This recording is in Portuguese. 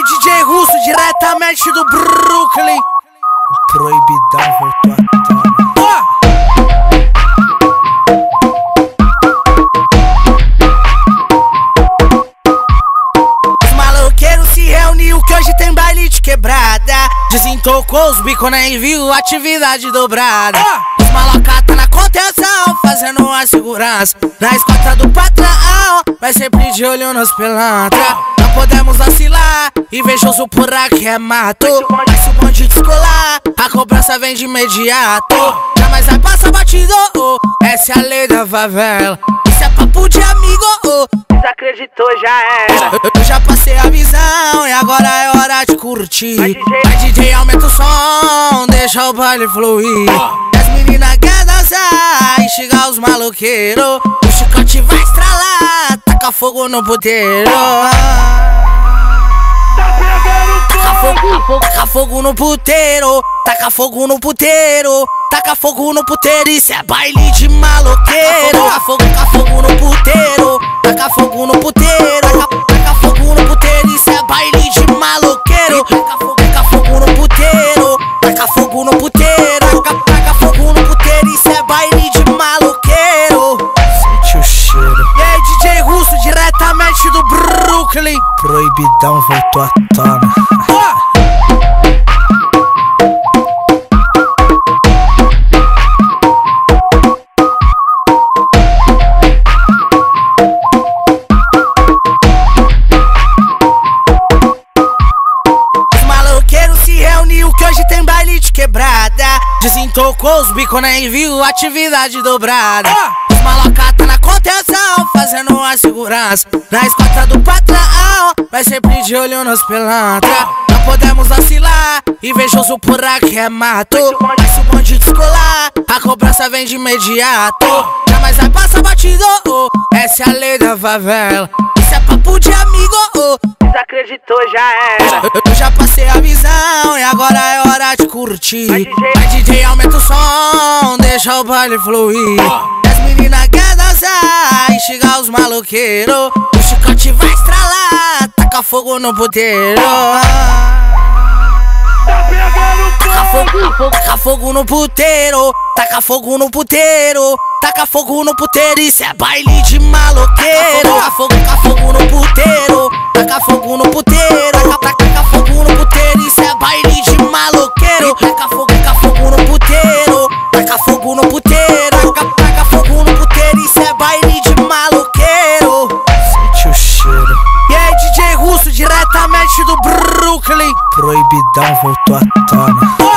aí, DJ Russo, diretamente do Brooklyn. O proibidão voltou à tona. Os maloqueiros se reuniu que hoje tem baile de quebrada. Desentocou os bicos, nem viu atividade dobrada. Os malocas tá na contenção, fazendo a segurança. Na escolta do patrão, mas sempre de olho nos pilantras. Não podemos vacilar, invejoso por aqui é mato. Mas se o bonde descolar, a cobrança vem de imediato. Jamais vai passar batido, essa é a lei da favela. Isso é papo de amigo, desacreditou já era. Eu já passei a visão e agora é hora de curtir. Vai DJ, aumenta o som, deixa o baile fluir. As meninas querem dançar e chegar os maloqueiros. O chicote vai estralar, taca fogo no puteiro. Taca fogo no puteiro, taca fogo no puteiro, taca fogo no puteiro, isso é baile de maloqueiro. Taca fogo no puteiro, taca fogo no puteiro, taca fogo no puteiro, isso é baile de maloqueiro. Taca fogo no puteiro, taca fogo no puteiro, taca fogo no puteiro, isso é baile de maloqueiro. Sente o cheiro. E aí, DJ Russo, diretamente do Brooklyn. Proibidão voltou à tona. Que hoje tem baile de quebrada. Desentocou os bicos, nem viu atividade dobrada. Os malocas tá na contenção, fazendo a segurança. Na escolta do patrão, mas sempre de olho nos pilantras. Não podemos vacilar, invejoso por aqui é mato. Mas se o bonde descolar, a cobrança vem de imediato. Jamais vai passar batido, essa é a lei da favela. Isso é papo de amigo, desacreditou já era. Eu já passei a visão e agora é hora de curtir. Vai DJ, aumenta o som, deixa o baile fluir. As meninas querem dançar e chegar os maloqueiros. O chicote vai estralar, taca fogo no puteiro. Taca fogo no puteiro, taca fogo no puteiro, taca fogo no puteiro, isso é baile de maloqueiro. Taca fogo no puteiro, taca fogo no puteiro, taca fogo no puteiro, isso é baile de maloqueiro. Taca fogo no puteiro, taca fogo no puteiro, taca fogo no puteiro, isso é baile de maloqueiro. Sente o cheiro. E aí, DJ Russo, diretamente do Brooklyn. Proibidão voltou à tona.